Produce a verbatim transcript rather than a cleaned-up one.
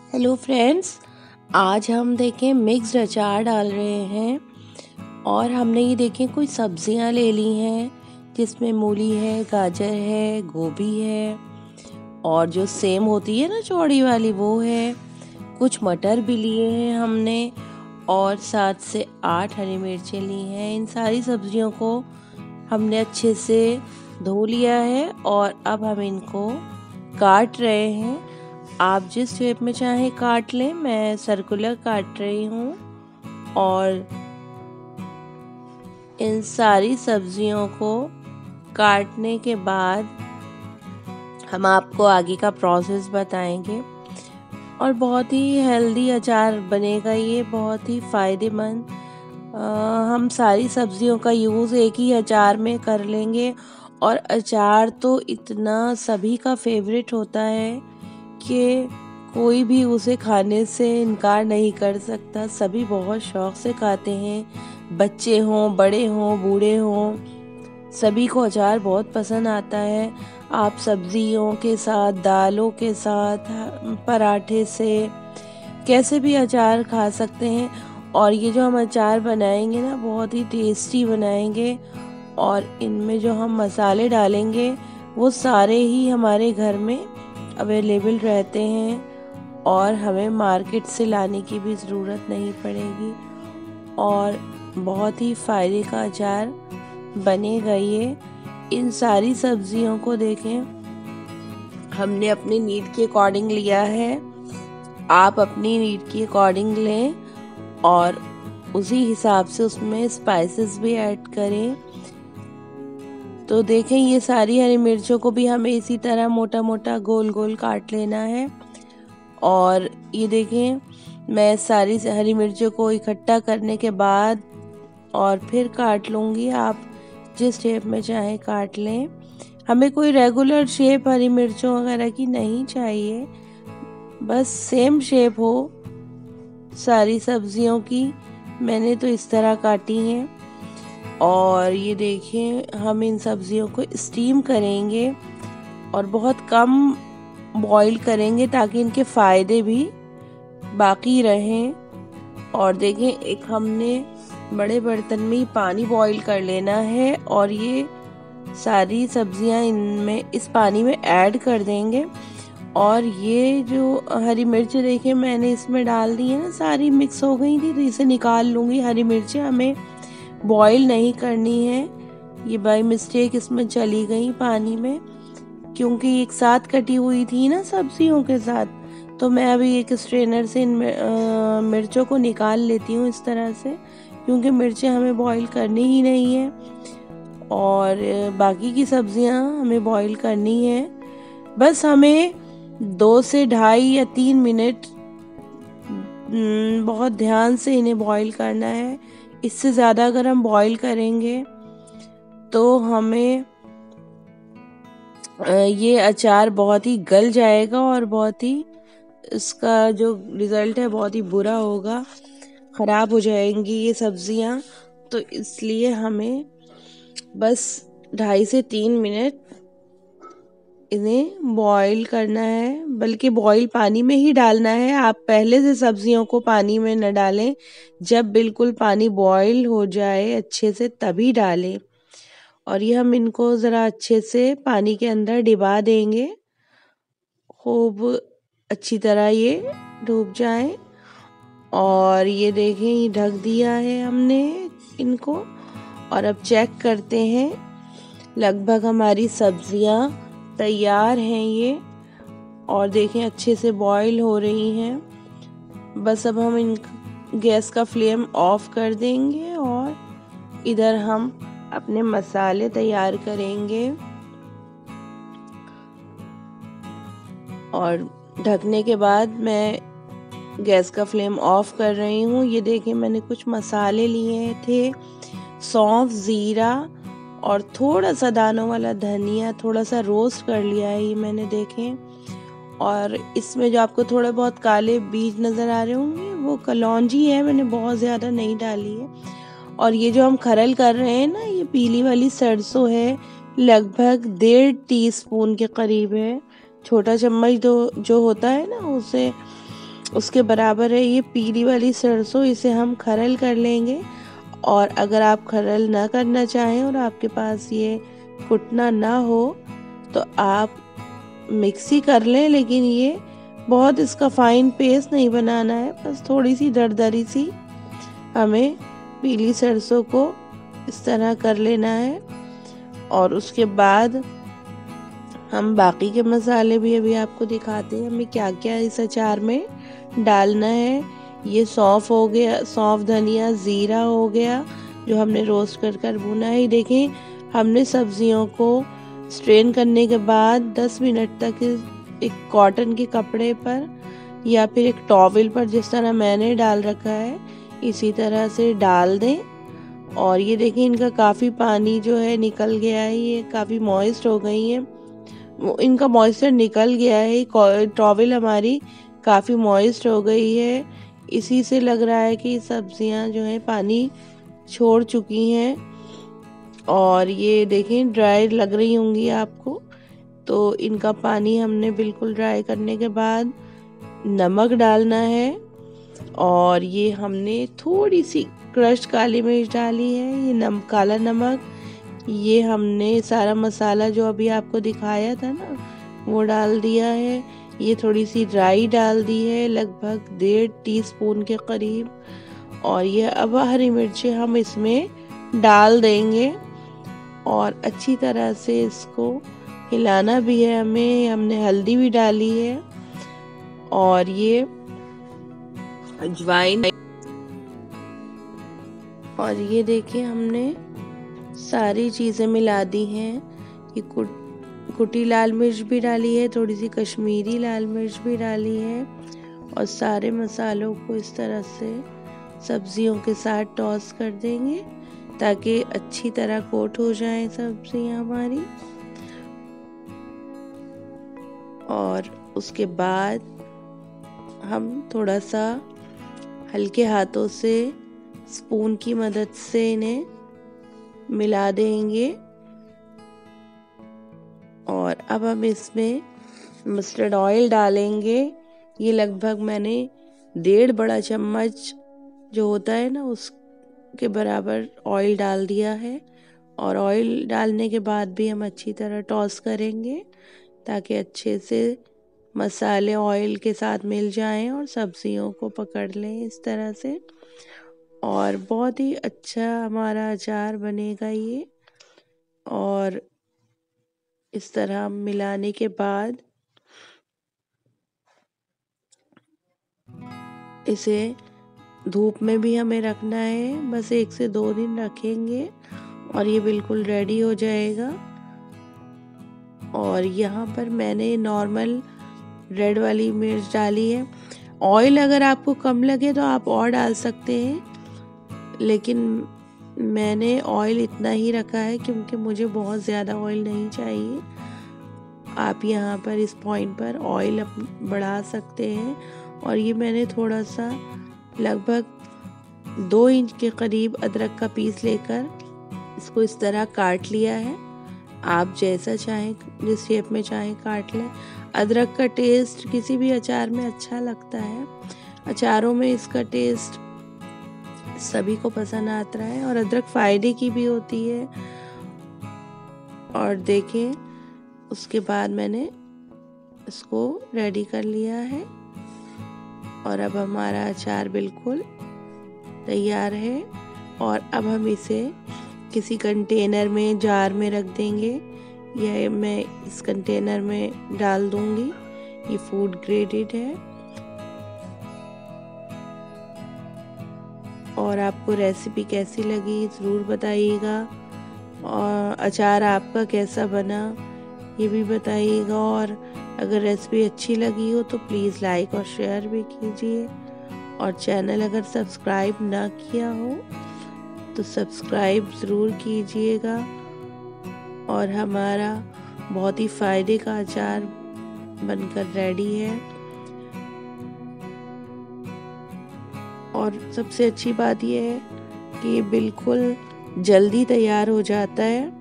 Hello friends, आज हम देखें मिक्स्ड अचार डाल रहे हैं। और हमने ये देखें कुछ सब्जियां ले ली हैं, जिसमें मूली है, गाजर है, गोभी है और जो सेम होती है ना चौड़ी वाली वो है। कुछ मटर भी लिए हैं हमने और सात से आठ हरी मिर्चें ली हैं। इन सारी सब्जियों को हमने अच्छे से धो लिया है और अब हम इनको काट रहे हैं। आप जिस शेप में चाहे काट लें, मैं सर्कुलर काट रही हूँ। और इन सारी सब्जियों को काटने के बाद हम आपको आगे का प्रोसेस बताएंगे। और बहुत ही हेल्दी अचार बनेगा ये, बहुत ही फ़ायदेमंद। हम सारी सब्जियों का यूज़ एक ही अचार में कर लेंगे। और अचार तो इतना सभी का फेवरेट होता है कि कोई भी उसे खाने से इनकार नहीं कर सकता। सभी बहुत शौक से खाते हैं, बच्चे हों, बड़े हों, बूढ़े हों, सभी को अचार बहुत पसंद आता है। आप सब्जियों के साथ, दालों के साथ, पराठे से कैसे भी अचार खा सकते हैं। और ये जो हम अचार बनाएंगे ना, बहुत ही टेस्टी बनाएंगे। और इनमें जो हम मसाले डालेंगे वो सारे ही हमारे घर में अवेलेबल रहते हैं और हमें मार्केट से लाने की भी ज़रूरत नहीं पड़ेगी। और बहुत ही फ़ायदे का अचार बनेगा ये। इन सारी सब्जियों को देखें, हमने अपनी नीड के अकॉर्डिंग लिया है। आप अपनी नीड के अकॉर्डिंग लें और उसी हिसाब से उसमें स्पाइसेस भी ऐड करें। तो देखें, ये सारी हरी मिर्चों को भी हमें इसी तरह मोटा मोटा गोल गोल काट लेना है। और ये देखें, मैं सारी हरी मिर्चों को इकट्ठा करने के बाद और फिर काट लूँगी। आप जिस शेप में चाहे काट लें। हमें कोई रेगुलर शेप हरी मिर्चों वगैरह की नहीं चाहिए, बस सेम शेप हो सारी सब्जियों की। मैंने तो इस तरह काटी हैं। और ये देखिए, हम इन सब्जियों को स्टीम करेंगे और बहुत कम बॉईल करेंगे ताकि इनके फ़ायदे भी बाकी रहें। और देखें, एक हमने बड़े बर्तन में पानी बॉईल कर लेना है और ये सारी सब्जियां इनमें इस पानी में ऐड कर देंगे। और ये जो हरी मिर्च देखें मैंने इसमें डाल दी है ना, सारी मिक्स हो गई थी, तो इसे निकाल लूँगी। हरी मिर्चें हमें बॉईल नहीं करनी है, ये बाय मिस्टेक इसमें चली गई पानी में, क्योंकि एक साथ कटी हुई थी ना सब्जियों के साथ। तो मैं अभी एक स्ट्रेनर से इन मिर्चों को निकाल लेती हूँ इस तरह से, क्योंकि मिर्चें हमें बॉईल करनी ही नहीं है और बाकी की सब्जियां हमें बॉईल करनी है। बस हमें दो से ढाई या तीन मिनट बहुत ध्यान से इन्हें बॉईल करना है। इससे ज़्यादा अगर हम बॉईल करेंगे तो हमें ये अचार बहुत ही गल जाएगा और बहुत ही इसका जो रिज़ल्ट है बहुत ही बुरा होगा, ख़राब हो जाएंगी ये सब्जियां। तो इसलिए हमें बस ढाई से तीन मिनट इन्हें बॉईल करना है, बल्कि बॉईल पानी में ही डालना है। आप पहले से सब्जियों को पानी में न डालें, जब बिल्कुल पानी बॉईल हो जाए अच्छे से तभी डालें। और ये हम इनको ज़रा अच्छे से पानी के अंदर डिबा देंगे, खूब अच्छी तरह ये डूब जाए। और ये देखें, ये ढक दिया है हमने इनको। और अब चेक करते हैं, लगभग हमारी सब्जियां तैयार हैं ये। और देखें, अच्छे से बॉईल हो रही हैं। बस अब हम इन गैस का फ्लेम ऑफ कर देंगे और इधर हम अपने मसाले तैयार करेंगे। और ढकने के बाद मैं गैस का फ्लेम ऑफ कर रही हूँ। ये देखें, मैंने कुछ मसाले लिए थे, सौंफ, ज़ीरा और थोड़ा सा दानों वाला धनिया, थोड़ा सा रोस्ट कर लिया है ये मैंने, देखें। और इसमें जो आपको थोड़े बहुत काले बीज नज़र आ रहे होंगे वो कलौंजी है, मैंने बहुत ज़्यादा नहीं डाली है। और ये जो हम खरल कर रहे हैं ना, ये पीली वाली सरसों है, लगभग डेढ़ टी स्पून के करीब है। छोटा चम्मच दो जो होता है ना, उसे उसके बराबर है ये पीली वाली सरसों, इसे हम खरल कर लेंगे। और अगर आप खरल ना करना चाहें और आपके पास ये कुटना ना हो तो आप मिक्सी कर लें, लेकिन ये बहुत इसका फाइन पेस्ट नहीं बनाना है, बस थोड़ी सी दरदरी सी हमें पीली सरसों को इस तरह कर लेना है। और उसके बाद हम बाकी के मसाले भी अभी आपको दिखाते हैं हमें क्या क्या इस अचार में डालना है। ये सौंफ हो गया, सौंफ, धनिया, ज़ीरा हो गया जो हमने रोस्ट कर कर भुना है। देखें, हमने सब्जियों को स्ट्रेन करने के बाद दस मिनट तक एक कॉटन के कपड़े पर या फिर एक टॉवल पर, जिस तरह मैंने डाल रखा है, इसी तरह से डाल दें। और ये देखें, इनका काफ़ी पानी जो है निकल गया है, ये काफ़ी मॉइस्ट हो गई है, इनका मॉइस्चर निकल गया है, टॉवल हमारी काफ़ी मॉइस्ट हो गई है। इसी से लग रहा है कि सब्जियां जो है पानी छोड़ चुकी हैं और ये देखें ड्राई लग रही होंगी आपको। तो इनका पानी हमने बिल्कुल ड्राई करने के बाद नमक डालना है और ये हमने थोड़ी सी क्रश काली मिर्च डाली है, ये नम काला नमक। ये हमने सारा मसाला जो अभी आपको दिखाया था ना वो डाल दिया है। ये थोड़ी सी राई डाल दी है, लगभग डेढ़ टीस्पून के करीब। और ये अब हरी मिर्ची हम इसमें डाल देंगे और अच्छी तरह से इसको हिलाना भी है हमें। हमने हल्दी भी डाली है और ये अजवाइन, और ये देखिए हमने सारी चीज़ें मिला दी हैं। ये कुट कुटी लाल मिर्च भी डाली है, थोड़ी सी कश्मीरी लाल मिर्च भी डाली है और सारे मसालों को इस तरह से सब्जियों के साथ टॉस कर देंगे ताकि अच्छी तरह कोट हो जाए सब्जियां हमारी। और उसके बाद हम थोड़ा सा हल्के हाथों से स्पून की मदद से इन्हें मिला देंगे। और अब हम इसमें मस्टर्ड ऑयल डालेंगे। ये लगभग मैंने डेढ़ बड़ा चम्मच जो होता है ना उसके बराबर ऑयल डाल दिया है। और ऑयल डालने के बाद भी हम अच्छी तरह टॉस करेंगे ताकि अच्छे से मसाले ऑयल के साथ मिल जाएं और सब्जियों को पकड़ लें इस तरह से। और बहुत ही अच्छा हमारा अचार बनेगा ये। और इस तरह मिलाने के बाद इसे धूप में भी हमें रखना है, बस एक से दो दिन रखेंगे और ये बिल्कुल रेडी हो जाएगा। और यहाँ पर मैंने नॉर्मल रेड वाली मिर्च डाली है। ऑयल अगर आपको कम लगे तो आप और डाल सकते हैं, लेकिन मैंने ऑयल इतना ही रखा है क्योंकि मुझे बहुत ज़्यादा ऑयल नहीं चाहिए। आप यहाँ पर इस पॉइंट पर ऑयल बढ़ा सकते हैं। और ये मैंने थोड़ा सा लगभग दो इंच के करीब अदरक का पीस लेकर इसको इस तरह काट लिया है। आप जैसा चाहें, जिस शेप में चाहें काट लें। अदरक का टेस्ट किसी भी अचार में अच्छा लगता है, अचारों में इसका टेस्ट सभी को पसंद आता है और अदरक फायदे की भी होती है। और देखें, उसके बाद मैंने इसको रेडी कर लिया है और अब हमारा अचार बिल्कुल तैयार है। और अब हम इसे किसी कंटेनर में, जार में रख देंगे। यह मैं इस कंटेनर में डाल दूंगी, ये फूड ग्रेडेड है। और आपको रेसिपी कैसी लगी ज़रूर बताइएगा और अचार आपका कैसा बना ये भी बताइएगा। और अगर रेसिपी अच्छी लगी हो तो प्लीज़ लाइक और शेयर भी कीजिए। और चैनल अगर सब्सक्राइब ना किया हो तो सब्सक्राइब ज़रूर कीजिएगा। और हमारा बहुत ही फ़ायदे का अचार बनकर रेडी है। और सबसे अच्छी बात यह है कि ये बिल्कुल जल्दी तैयार हो जाता है।